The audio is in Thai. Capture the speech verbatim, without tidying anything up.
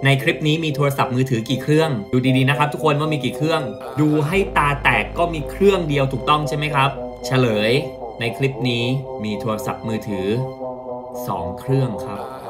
ในคลิปนี้มีโทรศัพท์มือถือกี่เครื่องดูดีๆนะครับทุกคนว่ามีกี่เครื่องดูให้ตาแตกก็มีเครื่องเดียวถูกต้องใช่ไหมครับเฉลยในคลิปนี้มีโทรศัพท์มือถือสองเครื่องครับ